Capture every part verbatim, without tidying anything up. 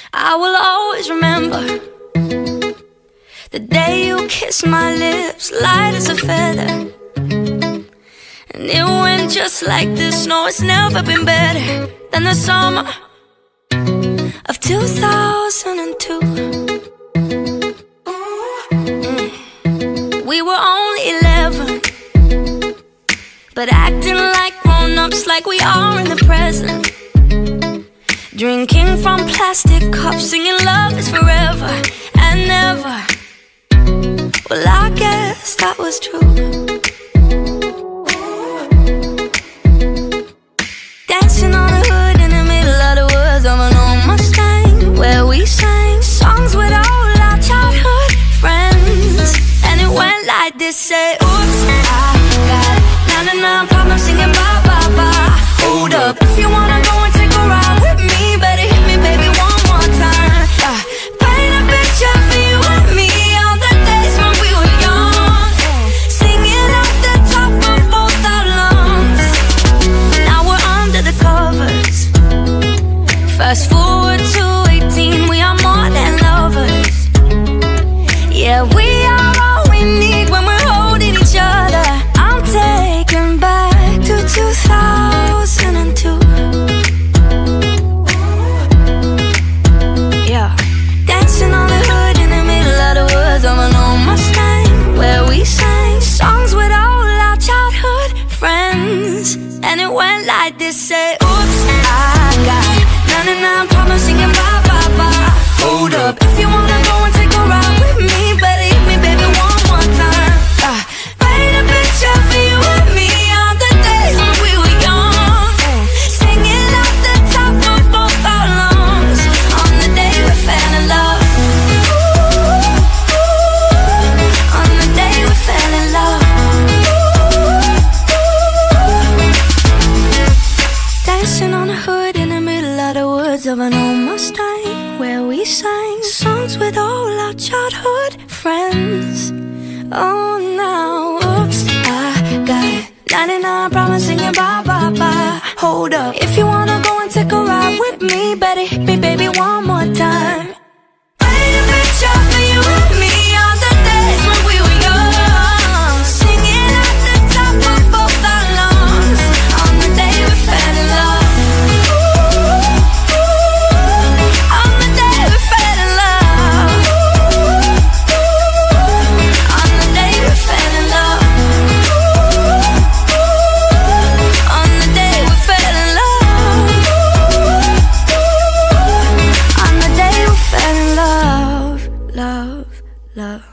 I will always remember the day you kissed my lips, light as a feather. And it went just like this. No, it's never been better than the summer of two thousand two. We were only eleven, but acting like grown-ups, like we are in the present. Drinking from plastic cups, singing love is forever and never. Well, I guess that was true. Dancing on the hood in the middle of the woods of an old Mustang, where we sang songs with all our childhood friends. And it went like this, say, oops, I got ninety-nine problems singing bye, bye, bye. Hold up, if you wanna go and take a ride with me, better hit me, baby, one more time. uh, Paint a picture for you and me on the days when we were young, singing at the top of both our lungs. Now we're under the covers. Fast forward to eighteen, we are more than lovers. Yeah, we are all we need when we're holding each other. I'm taken back to two thousand two. Yeah, dancing on the hood in the middle of the woods of an old Mustang, where we sang songs with all our childhood friends. And it went like this, say, oops, I got ninety-nine problems singing bye, bye, bye. Hold up, if you wanna go and take a ride with me, better hit me, baby, one more time. uh, Paint a picture for you and me on the days when we were young, singing at the top of both our lungs on the day we fell in love. Ooh, ooh, on the day we fell in love. Dancing on the hood in the middle of the woods of an old Mustang, where we sang songs with all our childhood friends. Oh, now, oops, I got ninety-nine problems singing bye, bye, bye. Hold up, if you wanna go and take a ride with me, better hit me, baby, one more time. Paint a picture for you and me on the days when we were young, singing at the top of both our lungs on the day we fell in love. Ooh, ooh, on the day we fell in love. Ooh, ooh, on the day we fell in love. Ooh, ooh, on the day we fell in love. Ooh, on the day we fell in love, love, love.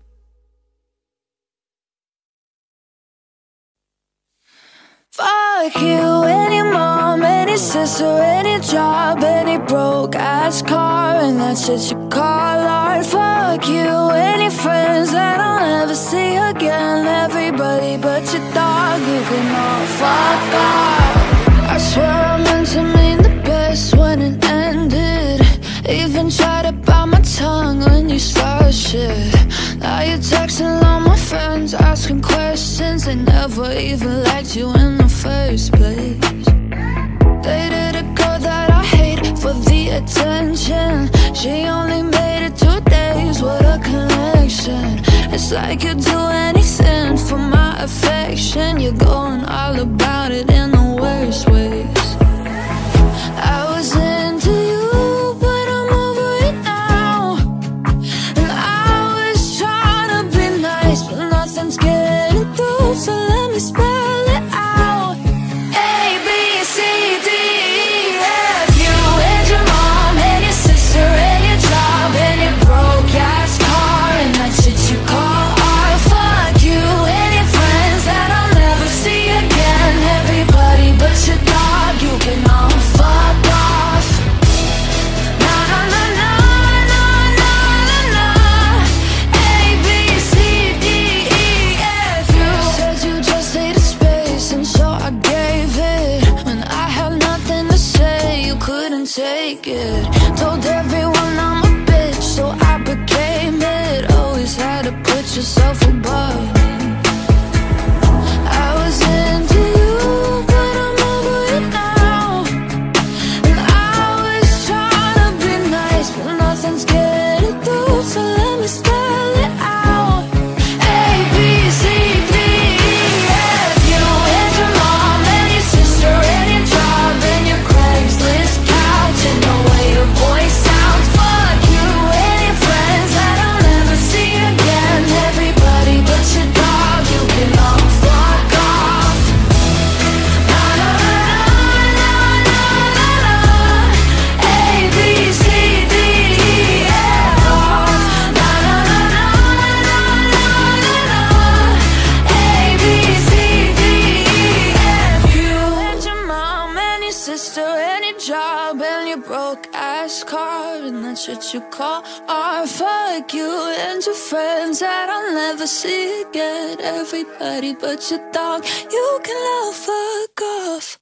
Fuck you, any mom, any sister, any job, any broke ass car, and that's shit you call art. Fuck you, any friends that I'll never see again, everybody but your dog, you can all fuck off. I swear I meant to mean the best when it ended. Even tried to bite my tongue when you started shit. Now you're texting all my friends, asking questions. They never even liked you in the first place. Dated a girl that I hate for the attention. She only made it two days, what a connection. It's like you'd do anything for my affection. You're going all about it in the worst ways. I was into you, but I'm over it now. And I was trying to be nice, but nothing's getting through, so let me spell it out. A, B, C, D, E, F. You and your mom and your sister and your job and your broke ass car, and that shit you call art. Fuck you, any friends that I'll never see again, everybody but your dog, you can all fuck off. Na na na na na na na na. A, B, C, D, E, F. You said you just needed space, and so I gave it. When I had nothing to say, you couldn't take it. Told everyone I'm a bitch, so I became it. Always had to put yourself above me. I was into you, but I'm over it now. And I was trying to be nice, car, and that's what you call art. Fuck you and your friends that I'll never see again. Everybody but your dog, you can love, fuck off.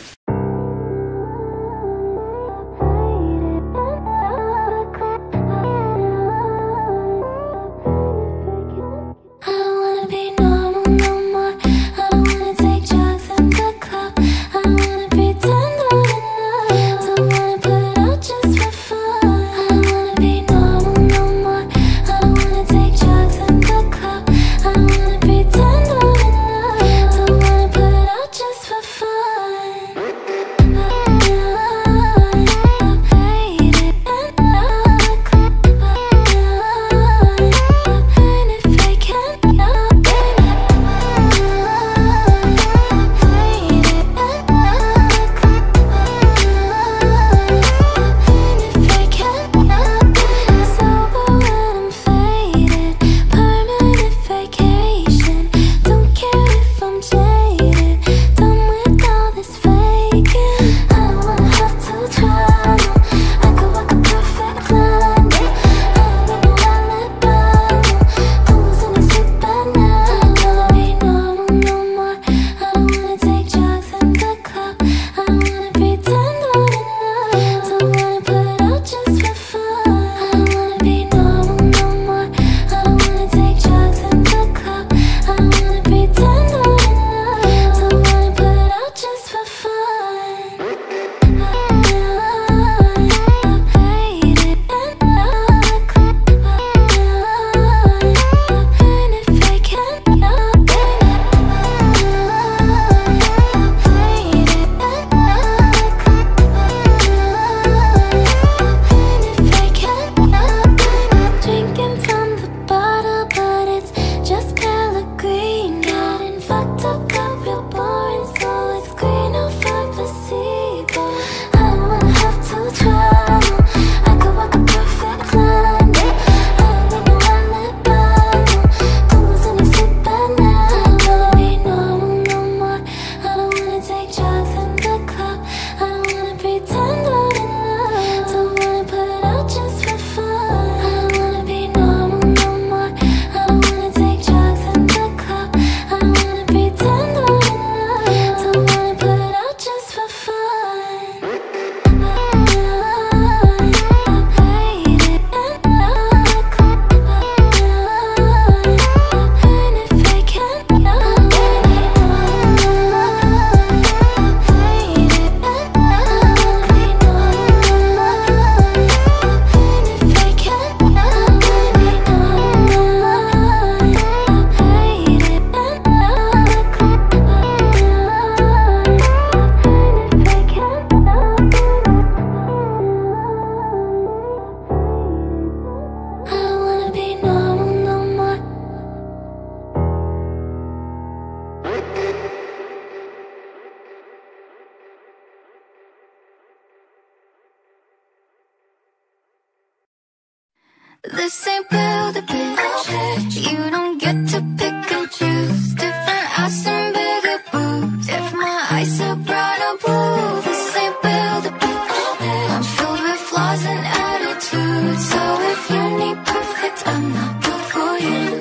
This ain't build a bitch. You don't get to pick and choose. Different ass and bigger boobs. If my eyes are brown or blue, this ain't build a bitch. I'm filled with flaws and attitudes. So if you need perfect, I'm not built for you.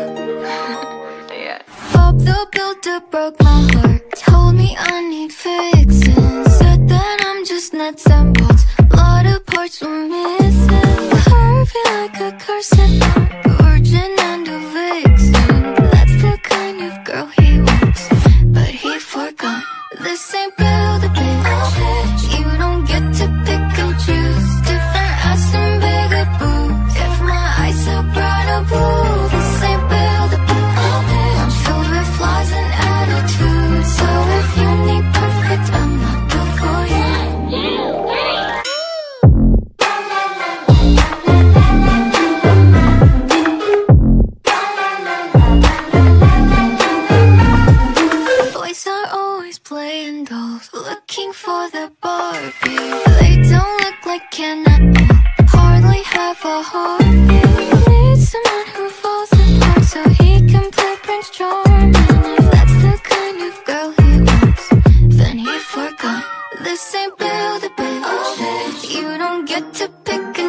Yeah. Bob the Builder broke my heart. Told me I need fixing. Said that I'm just nuts and bolts. A lot of parts were missing. Feel like a cursive, virgin and a vixen. That's the kind of girl he wants, but he forgot. This ain't build a bitch. You don't get to pick and choose. Different ass and bigger boobs. If my eyes are brown or blue, this ain't build a bitch. I'm filled with flaws and attitudes. So if you need perfect, I'm not built for you. Playing dolls, looking for the Barbie. They don't look like Ken at all, hardly have a heartbeat. Need someone who falls apart so he can play Prince Charming. If that's the kind of girl he wants, then he forgot. This ain't build a bitch. You don't get to pick and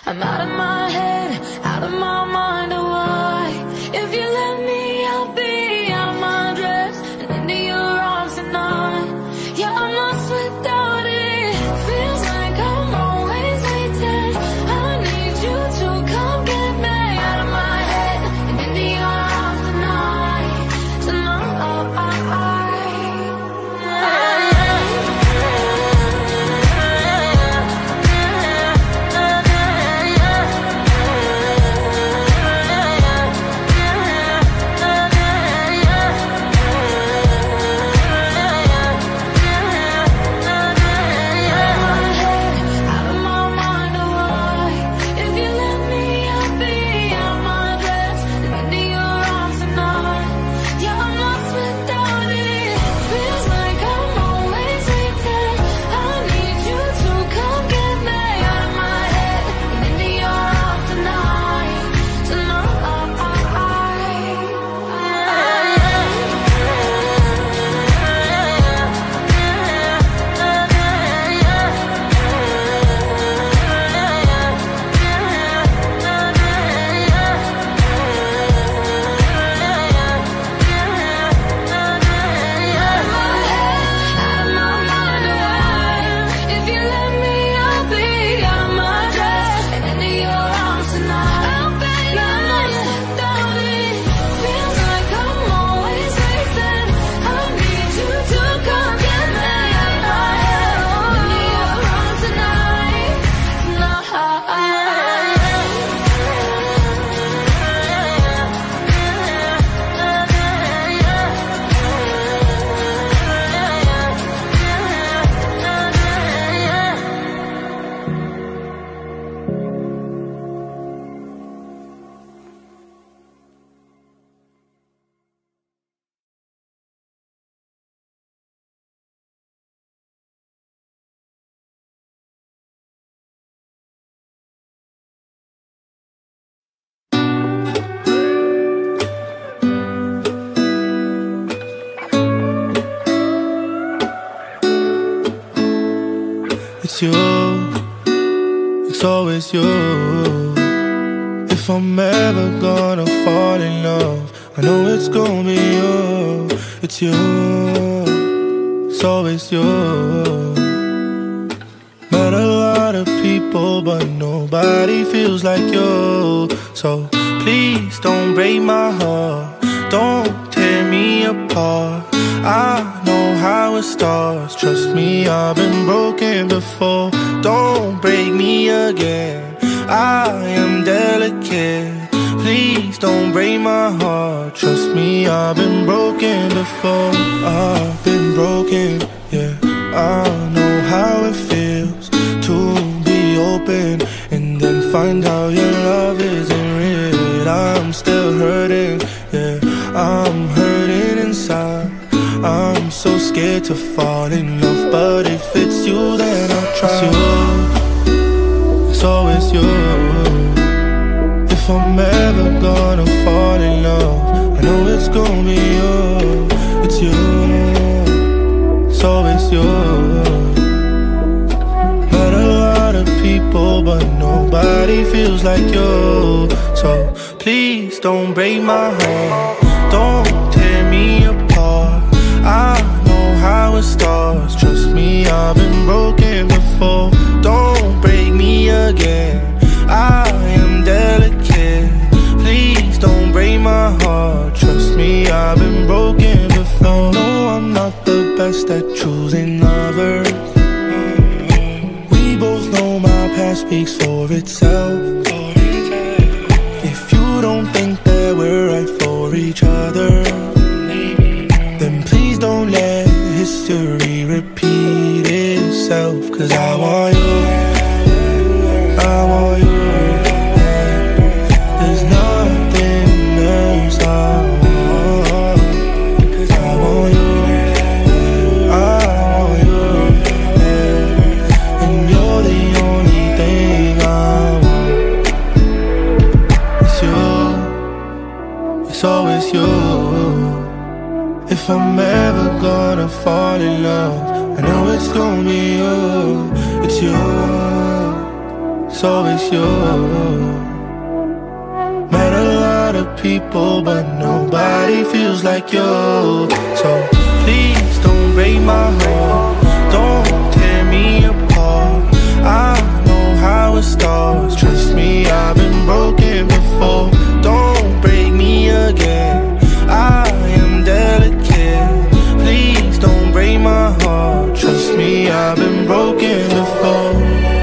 I'm out of my head, out of my mind, oh why? If you let me, I'll be out my dress and into your arms tonight. Yeah, I'm lost without it. Feels like I'm always waiting. I need you to come get me out of my head and into your arms tonight. Tonight. It's you, it's always you. If I'm ever gonna fall in love, I know it's gonna be you. It's you, it's always you. Met a lot of people, but nobody feels like you. So please don't break my heart, don't tear me apart. I know how it starts, trust me, I've been broken before. Don't break me again, I am delicate. Please don't break my heart, trust me, I've been broken before. I've been broken, yeah, I know how it feels to be open and then find out your love isn't real. I'm still hurting, yeah, I'm hurting inside. I'm so scared to fall in love, but if it's you, then I'll try. It's you, it's always you. If I'm ever gonna fall in love, I know it's gonna be you. It's you, it's always you. Met a lot of people, but nobody feels like you. So please don't break my heart, don't tear me apart. I know how it starts, trust me, I've been broken before. Don't break me again, I am delicate. Please don't break my heart, trust me, I've been broken before. No, I'm not the best at choosing lovers. We both know my past speaks for itself. If you don't think that we're right for each other, then please don't let history repeat itself. Cause I want you, I want you. There's nothing else I want. Cause I want you, I want you. And you're the only thing I want. It's you, it's always you. If I'm ever gonna fall in love, I know it's gonna be you. It's you, it's always you. Met a lot of people, but nobody feels like you. So please don't break my heart, don't tear me apart. I know how it starts, trust me, I've been broken before. Don't break me again, I am delicate. Please don't break my heart, trust me, I've been broken before.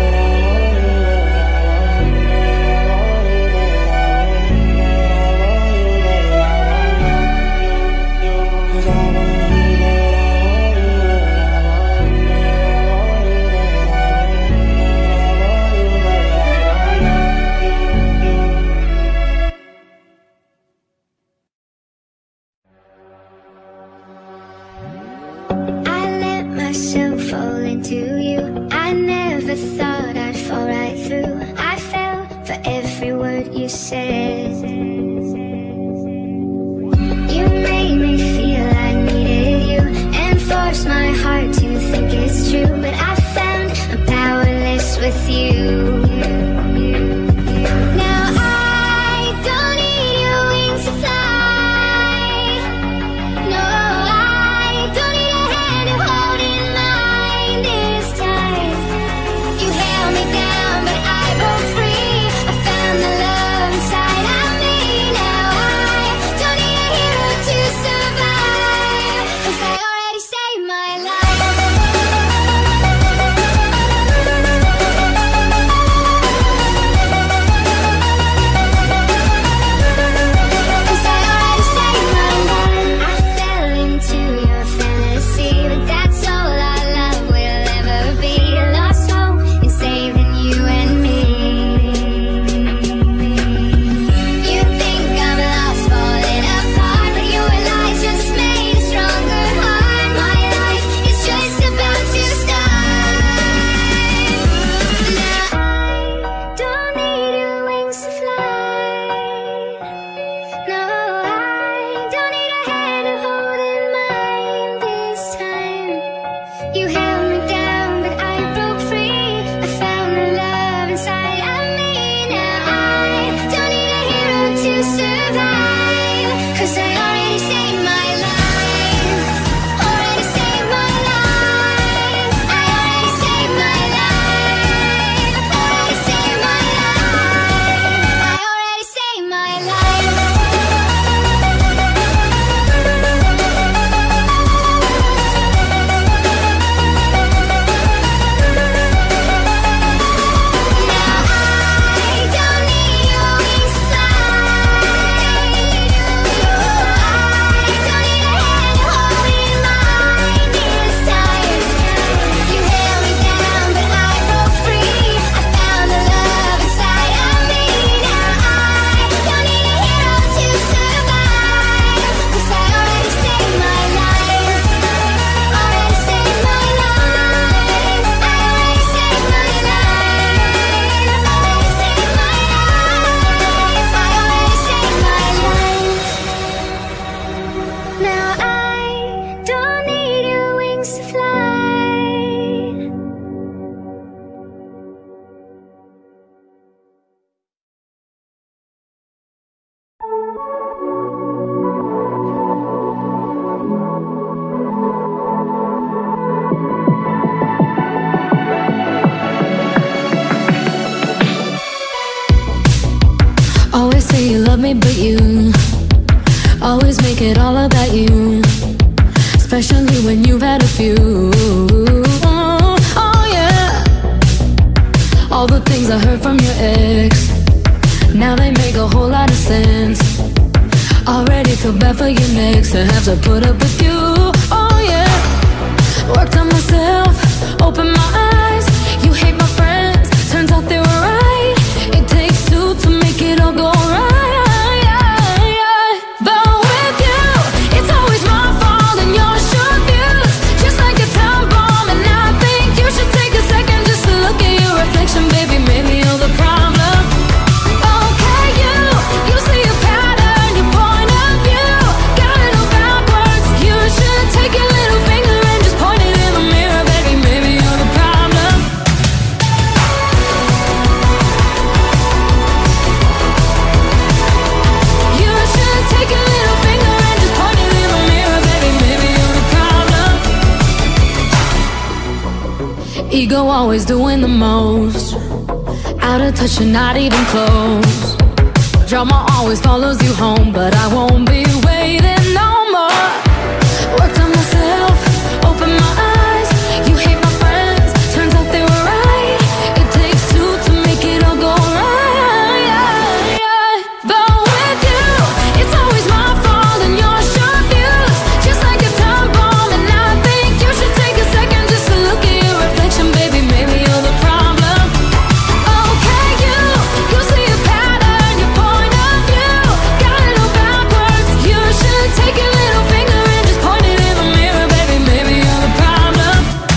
me, but you always make it all about you, especially when you've had a few. Oh, oh yeah. All the things I heard from your ex, now they make a whole lot of sense. Already feel bad for your next to have to put up with you. Oh yeah. Worked on myself, opened my eyes. You hate my friends, turns out they were right. It takes two to make it all go right. But with you, it's always my fault and your short views, just like a time bomb. And I think you should take a second just to look at your reflection, baby. Maybe you're the problem. Okay, you, you see a pattern, your point of view, got it all backwards. You should take it. Ego always doing the most. Out of touch and not even close. Drama always follows you home, but I won't be waiting no more. Worked on myself, open my eyes. You hate my friends, turns out they were right. It takes two to make it all go right. But with you, it's always my fault and your short views. Just like a time bomb, and I think you should take a second just to look at your reflection, baby. Maybe you're the problem. Okay, you, you see a pattern, your point of view got a little backwards. You should take a little finger and just point it in the mirror, baby. Maybe you're the problem.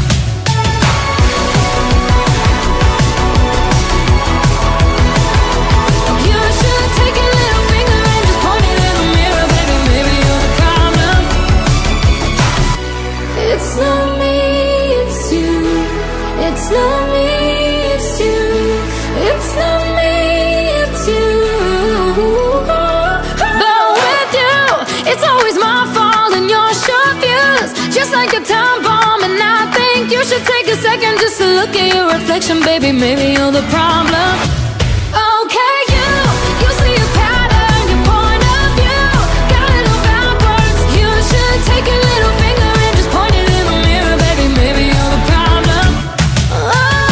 You should take a little finger and just point it in the mirror, baby. Maybe you're the problem. It's not me, it's you. It's not me, it's you. It's not me, it's you. But with you, it's always my fault and your short views. Just like a time bomb, and I think you should take a second just to look at your reflection, baby. Maybe you're the problem. Okay, you, you see a pattern, your point of view got a little backwards. You should take a little finger and just point it in the mirror, baby. Maybe you're the problem. Oh,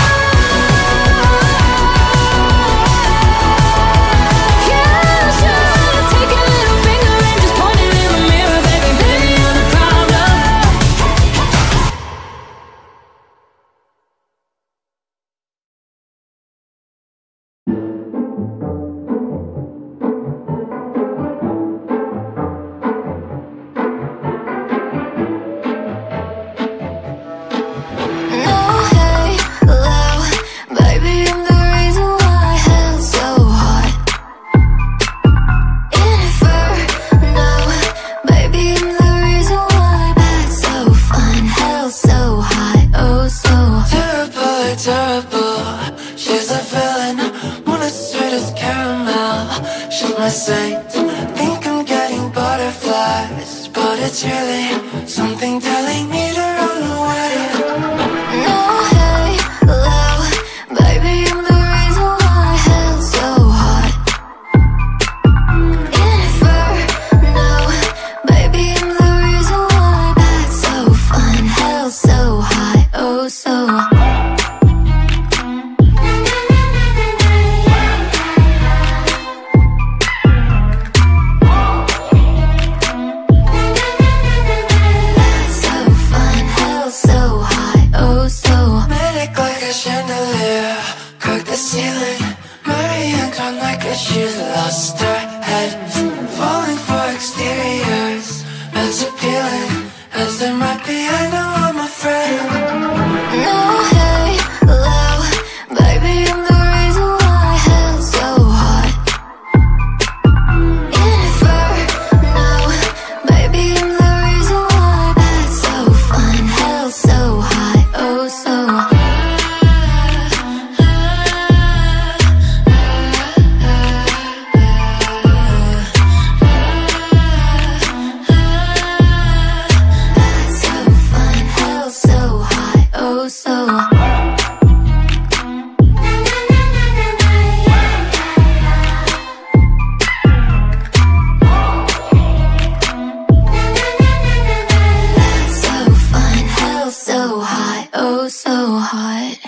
you should take a little finger and just point it in the mirror, baby. Maybe you're the problem. No, hey, low, baby, I'm the reason why hell's so hot. Inferno, baby, I'm the reason why bad's so fun. Hell's so hot, oh so hot. Terrible, terrible, she's a villain. Wanna sweet as caramel, she's my saint. Think I'm getting butterflies, but it's really something telling me to run away. No, hey, low, baby, I'm the reason why hell's so hot. Inferno, baby, I'm the reason why bad's so fun. Hell's so hot, oh so hot. So fun, hell's so hot, oh so hot. Manic like a chandelier, crack the ceiling. Marie Antoinette like a she's lost her head. Falling for exteriors, as appealing as they might be. I know I'm afraid. No, hey, low, baby, I'm the reason why hell's so hot. Inferno, baby, I'm the reason why bad's so fun. Hell's so hot, oh so hot. Bad's so fun, hell's so hot, oh so hot. So fun, hell's so hot, oh so hot.